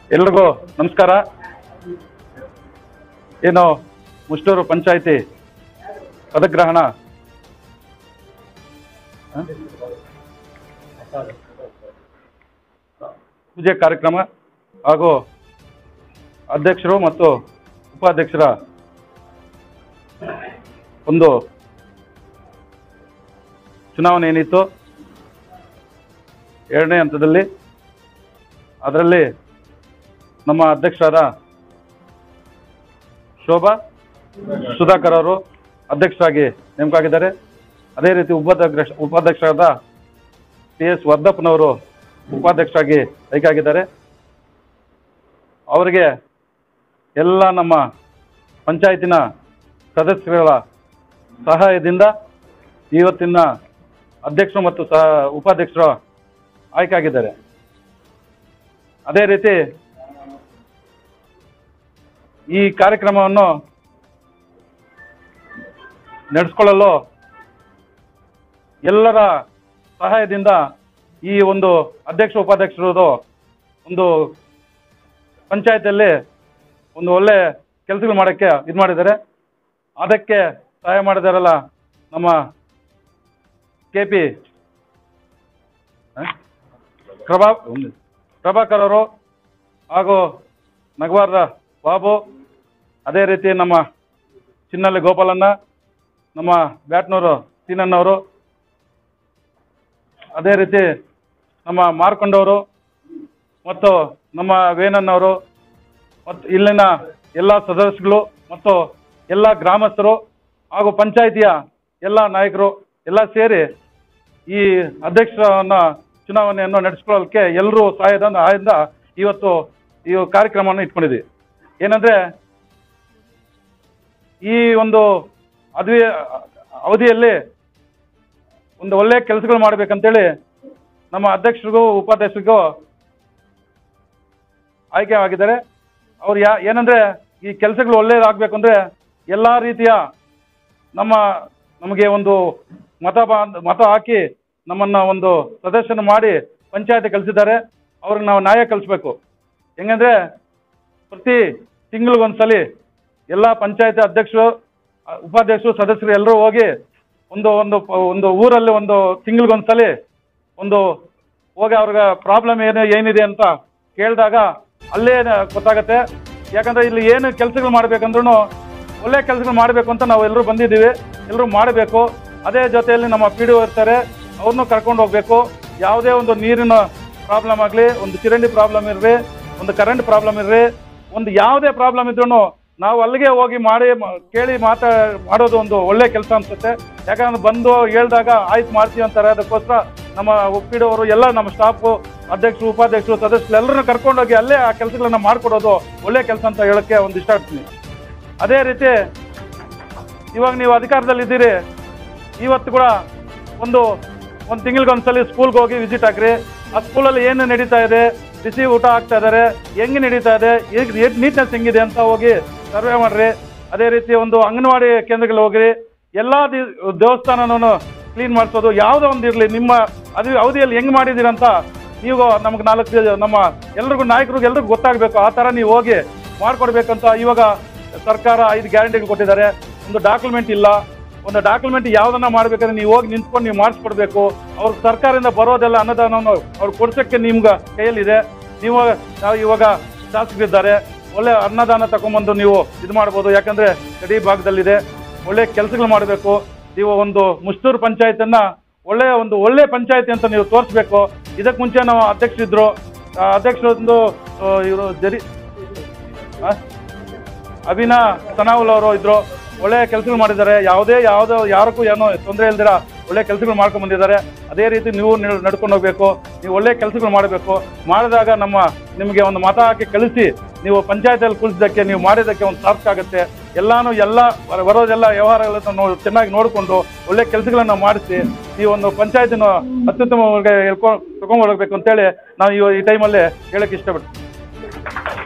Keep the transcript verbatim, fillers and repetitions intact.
ಎಲ್ರಿಗೂ ನಮಸ್ಕಾರ. ಏನು ಮುಷ್ಟೂರು ಪಂಚಾಯಿತಿ ಪದಗ್ರಹಣ ಪೂಜೆ ಕಾರ್ಯಕ್ರಮ ಹಾಗೂ ಅಧ್ಯಕ್ಷರು ಮತ್ತು ಉಪಾಧ್ಯಕ್ಷರ ಒಂದು ಚುನಾವಣೆ ಏನಿತ್ತು ಎರಡನೇ ಹಂತದಲ್ಲಿ, ಅದರಲ್ಲಿ ನಮ್ಮ ಅಧ್ಯಕ್ಷರಾದ ಶೋಭಾ ಸುಧಾಕರ್ ಅವರು ಅಧ್ಯಕ್ಷರಾಗಿ ನೇಮಕಾಗಿದ್ದಾರೆ. ಅದೇ ರೀತಿ ಉಪಾಧ್ಯಕ್ಷ ಉಪಾಧ್ಯಕ್ಷರಾದ ಟಿ ಎಸ್ ವರ್ಧಪ್ಪನವರು ಉಪಾಧ್ಯಕ್ಷರಾಗಿ ಆಯ್ಕೆಯಾಗಿದ್ದಾರೆ. ಅವರಿಗೆ ಎಲ್ಲ ನಮ್ಮ ಪಂಚಾಯತಿನ ಸದಸ್ಯರ ಸಹಾಯದಿಂದ ಇವತ್ತಿನ ಅಧ್ಯಕ್ಷರು ಮತ್ತು ಸಹ ಉಪಾಧ್ಯಕ್ಷರು ಆಯ್ಕೆಯಾಗಿದ್ದಾರೆ. ಅದೇ ರೀತಿ ಈ ಕಾರ್ಯಕ್ರಮವನ್ನು ನಡೆಸ್ಕೊಳ್ಳಲು ಎಲ್ಲರ ಸಹಾಯದಿಂದ ಈ ಒಂದು ಅಧ್ಯಕ್ಷ ಉಪಾಧ್ಯಕ್ಷರದು ಒಂದು ಪಂಚಾಯತಿಯಲ್ಲಿ ಒಂದು ಒಳ್ಳೆ ಕೆಲಸಗಳು ಮಾಡೋಕ್ಕೆ ಇದು ಮಾಡಿದ್ದಾರೆ. ಅದಕ್ಕೆ ಸಹಾಯ ಮಾಡಿದಾರಲ್ಲ ನಮ್ಮ ಕೆ ಪಿ ಪ್ರಭಾ ಪ್ರಭಾಕರ್ ಅವರು ಹಾಗೂ ನಗವಾರದ ಬಾಬು, ಅದೇ ರೀತಿ ನಮ್ಮ ಚಿನ್ನಳ್ಳಿ ಗೋಪಾಲಣ್ಣ, ನಮ್ಮ ಬ್ಯಾಟ್ನೂರು ಸೀನಣ್ಣವರು, ಅದೇ ರೀತಿ ನಮ್ಮ ಮಾರ್ಕೊಂಡವರು ಮತ್ತು ನಮ್ಮ ವೇಣಣ್ಣವರು ಮತ್ತು ಇಲ್ಲಿನ ಎಲ್ಲ ಸದಸ್ಯರು ಮತ್ತು ಎಲ್ಲ ಗ್ರಾಮಸ್ಥರು ಹಾಗೂ ಪಂಚಾಯಿತಿಯ ಎಲ್ಲ ನಾಯಕರು ಎಲ್ಲ ಸೇರಿ ಈ ಅಧ್ಯಕ್ಷರನ್ನ ಚುನಾವಣೆಯನ್ನು ನಡೆಸ್ಕೊಳ್ಳೋಕ್ಕೆ ಎಲ್ಲರೂ ಸಹಾಯದ ಸಹಾಯದಿಂದ ಇವತ್ತು ಈ ಕಾರ್ಯಕ್ರಮವನ್ನು ಇಟ್ಕೊಂಡಿದ್ದೀವಿ. ಏನಂದರೆ ಈ ಒಂದು ಅದುವೆ ಅವಧಿಯಲ್ಲಿ ಒಂದು ಒಳ್ಳೆಯ ಕೆಲಸಗಳು ಮಾಡಬೇಕಂತೇಳಿ ನಮ್ಮ ಅಧ್ಯಕ್ಷರಿಗೂ ಉಪಾಧ್ಯಕ್ಷರಿಗೂ ಆಯ್ಕೆ ಆಗಿದ್ದಾರೆ. ಅವ್ರು ಯಾ ಏನಂದರೆ ಈ ಕೆಲಸಗಳು ಒಳ್ಳೆಯದಾಗಬೇಕು ಅಂದರೆ ಎಲ್ಲ ರೀತಿಯ ನಮ್ಮ ನಮಗೆ ಒಂದು ಮತ ಬಾ ಮತ ಹಾಕಿ ನಮ್ಮನ್ನು ಒಂದು ಸದಸ್ಯನ ಮಾಡಿ ಪಂಚಾಯತಿ ಕಳಿಸಿದ್ದಾರೆ. ಅವ್ರಿಗೆ ನಾವು ನ್ಯಾಯ ಕಲಿಸ್ಬೇಕು. ಹೆಂಗಂದರೆ ಪ್ರತಿ ತಿಂಗಳಿಗೊಂದ್ಸಲಿ ಎಲ್ಲ ಪಂಚಾಯತಿ ಅಧ್ಯಕ್ಷರು ಉಪಾಧ್ಯಕ್ಷರು ಸದಸ್ಯರು ಎಲ್ಲರೂ ಹೋಗಿ ಒಂದು ಒಂದು ಒಂದು ಊರಲ್ಲಿ ಒಂದು ತಿಂಗಳಿಗೊಂದ್ಸಲಿ ಒಂದು ಹೋಗಿ ಅವ್ರಿಗೆ ಪ್ರಾಬ್ಲಮ್ ಏನು ಏನಿದೆ ಅಂತ ಕೇಳಿದಾಗ ಅಲ್ಲೇ ಗೊತ್ತಾಗತ್ತೆ. ಯಾಕಂದರೆ ಇಲ್ಲಿ ಏನು ಕೆಲಸಗಳು ಮಾಡಬೇಕಂದ್ರೂ ಒಳ್ಳೆ ಕೆಲಸಗಳು ಮಾಡಬೇಕು ಅಂತ ನಾವು ಎಲ್ಲರೂ ಬಂದಿದ್ದೀವಿ, ಎಲ್ಲರೂ ಮಾಡಬೇಕು. ಅದೇ ಜೊತೆಯಲ್ಲಿ ನಮ್ಮ ಪಿ ಡಿ ಒ ಇರ್ತಾರೆ, ಅವ್ರನ್ನೂ ಕರ್ಕೊಂಡು ಹೋಗಬೇಕು. ಯಾವುದೇ ಒಂದು ನೀರಿನ ಪ್ರಾಬ್ಲಮ್ ಆಗಲಿ, ಒಂದು ಚರಂಡಿ ಪ್ರಾಬ್ಲಮ್ ಇರಲಿ, ಒಂದು ಕರೆಂಟ್ ಪ್ರಾಬ್ಲಮ್ ಇರಲಿ, ಒಂದು ಯಾವುದೇ ಪ್ರಾಬ್ಲಮ್ ಇದ್ರೂ ನಾವು ಅಲ್ಲಿಗೆ ಹೋಗಿ ಮಾಡಿ ಕೇಳಿ ಮಾತಾ ಮಾಡೋದು ಒಂದು ಒಳ್ಳೆ ಕೆಲಸ ಅನಿಸುತ್ತೆ. ಯಾಕಂದ್ರೆ ಬಂದು ಹೇಳ್ದಾಗ ಆಯ್ತು ಮಾಡ್ತೀವಿ ಅಂತಾರೆ. ಅದಕ್ಕೋಸ್ಕರ ನಮ್ಮ ಒಪ್ಪಿಡೋರು ಎಲ್ಲ ನಮ್ಮ ಸ್ಟಾಫು ಅಧ್ಯಕ್ಷರು ಉಪಾಧ್ಯಕ್ಷರು ಸದಸ್ಯರು ಎಲ್ಲರನ್ನ ಕರ್ಕೊಂಡೋಗಿ ಅಲ್ಲೇ ಆ ಕೆಲಸಗಳನ್ನ ಮಾಡಿಕೊಡೋದು ಒಳ್ಳೆ ಕೆಲಸ ಅಂತ ಹೇಳೋಕ್ಕೆ ಒಂದು ಇಷ್ಟ ಆಗ್ತೀನಿ. ಅದೇ ರೀತಿ ಇವಾಗ ನೀವು ಅಧಿಕಾರದಲ್ಲಿದ್ದೀರಿ, ಇವತ್ತು ಕೂಡ ಒಂದು ಒಂದು ತಿಂಗಳಿಗೊಂದ್ಸಲಿ ಸ್ಕೂಲ್ಗೆ ಹೋಗಿ ವಿಸಿಟ್ ಆಗ್ರಿ. ಆ ಸ್ಕೂಲಲ್ಲಿ ಏನು ನಡೀತಾ ಇದೆ, ಬಿಸಿ ಊಟ ಆಗ್ತಾ ಇದ್ದಾರೆ, ಹೆಂಗೆ ನಡೀತಾ ಇದೆ, ಹೇಗೆ ನೀಟ್ನೆಸ್ ಹೆಂಗಿದೆ ಅಂತ ಹೋಗಿ ಸರ್ವೆ ಮಾಡ್ರಿ. ಅದೇ ರೀತಿ ಒಂದು ಅಂಗನವಾಡಿ ಕೇಂದ್ರಗಳಿಗೆ ಹೋಗ್ರಿ. ಎಲ್ಲ ದೇವಸ್ಥಾನನೂ ಕ್ಲೀನ್ ಮಾಡಿಸೋದು ಯಾವುದೋ ಒಂದು ಇರಲಿ, ನಿಮ್ಮ ಅದು ಅವಧಿಯಲ್ಲಿ ಹೆಂಗೆ ಮಾಡಿದ್ದೀರಂತ ನೀವು ನಮ್ಗೆ ನಾಲ್ಕು ನಮ್ಮ ಎಲ್ರಿಗೂ ನಾಯಕರಿಗೂ ಎಲ್ರಿಗೂ ಗೊತ್ತಾಗಬೇಕು. ಆ ಥರ ನೀವು ಹೋಗಿ ಮಾಡಿಕೊಡ್ಬೇಕಂತ ಇವಾಗ ಸರ್ಕಾರ ಐದು ಗ್ಯಾರಂಟಿಗಳು ಕೊಟ್ಟಿದ್ದಾರೆ. ಒಂದು ಡಾಕ್ಯುಮೆಂಟ್ ಇಲ್ಲ, ಒಂದು ಡಾಕ್ಯುಮೆಂಟ್ ಯಾವುದನ್ನ ಮಾಡಬೇಕಾದ್ರೆ ನೀವು ಹೋಗಿ ನಿಂತ್ಕೊಂಡು ನೀವು ಮಾಡಿಸ್ಕೊಡ್ಬೇಕು. ಅವ್ರ ಸರ್ಕಾರದಿಂದ ಬರೋದೆಲ್ಲ ಅನ್ನದಾನವನ್ನು ಅವ್ರು ಕೊಡ್ಸೋಕ್ಕೆ ನಿಮ್ಗೆ ಕೈಯಲ್ಲಿದೆ. ನೀವು ನಾವು ಇವಾಗ ಶಾಸಕರಿದ್ದಾರೆ, ಒಳ್ಳೆ ಅನ್ನದಾನ ತಗೊಂಬಂದು ನೀವು ಇದು ಮಾಡ್ಬೋದು. ಯಾಕಂದರೆ ಗಡಿ ಭಾಗದಲ್ಲಿದೆ, ಒಳ್ಳೆ ಕೆಲಸಗಳು ಮಾಡಬೇಕು. ನೀವು ಒಂದು ಮುಷ್ಟೂರು ಪಂಚಾಯತನ್ನು ಒಳ್ಳೆಯ ಒಂದು ಒಳ್ಳೆ ಪಂಚಾಯತಿ ಅಂತ ನೀವು ತೋರಿಸ್ಬೇಕು. ಇದಕ್ಕೆ ಮುಂಚೆ ನಾವು ಅಧ್ಯಕ್ಷರಿದ್ದರು, ಅಧ್ಯಕ್ಷರೊಂದು ಇವರು ಜರಿ ಅಭಿನಾ ಸನಾವುಲ್ ಅವರು ಇದ್ದರು, ಒಳ್ಳೆಯ ಕೆಲಸಗಳು ಮಾಡಿದ್ದಾರೆ. ಯಾವುದೇ ಯಾವುದೋ ಯಾರಕ್ಕೂ ಏನೋ ತೊಂದರೆ ಇಲ್ದಿರ ಒಳ್ಳೆ ಕೆಲಸಗಳು ಮಾಡ್ಕೊಂಡು ಬಂದಿದ್ದಾರೆ. ಅದೇ ರೀತಿ ನೀವು ನಡ್ಕೊಂಡು ಹೋಗಬೇಕು. ನೀವು ಒಳ್ಳೆ ಕೆಲಸಗಳು ಮಾಡಬೇಕು. ಮಾಡಿದಾಗ ನಮ್ಮ ನಿಮಗೆ ಒಂದು ಮತ ಹಾಕಿ ಕಳಿಸಿ ನೀವು ಪಂಚಾಯತಿಯಲ್ಲಿ ಕುಳಿಸಿದ್ದಕ್ಕೆ ನೀವು ಮಾಡಿದ್ದಕ್ಕೆ ಒಂದು ಸಾರ್ಥಕ ಆಗುತ್ತೆ. ಎಲ್ಲಾನು ಎಲ್ಲ ಬರೋದೆಲ್ಲ ವ್ಯವಹಾರಗಳನ್ನು ನೋ ಚೆನ್ನಾಗಿ ನೋಡಿಕೊಂಡು ಒಳ್ಳೆ ಕೆಲಸಗಳನ್ನು ಮಾಡಿಸಿ ಈ ಒಂದು ಪಂಚಾಯತಿನ ಅತ್ಯುತ್ತಮವಾಗಿ ಹೇಳ್ಕೊಂಡು ತಗೊಂಡು ಹೋಗಬೇಕು ಅಂತೇಳಿ ನಾವು ಈ ಟೈಮಲ್ಲಿ ಹೇಳಕ್ಕೆ ಇಷ್ಟಪಡ್ತೀವಿ.